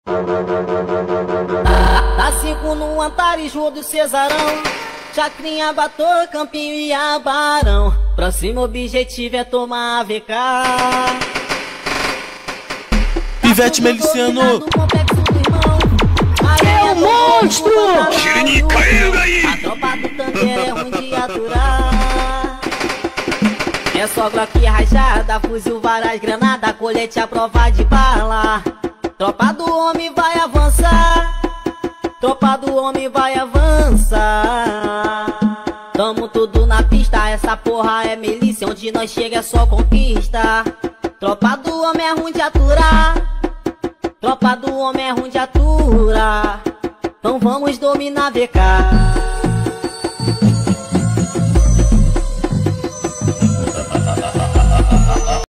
Dá 5 no Antares, Rua do Cesarão, Chacrinha, Bator, Campinho e Abarão. Próximo objetivo é tomar a VK. Pivete Meliciano. É um monstro! A tropa do Tanqueira é ruim de aturar. É só Glock rajada, fuzil, várias granadas, colete à prova de bala. Tropa do homem vai avançar. Tropa do homem vai avançar. Tamo tudo na pista, essa porra é milícia, onde nós chega é só conquista. Tropa do homem é ruim de aturar. Tropa do homem é ruim de aturar. Então vamos dominar VK.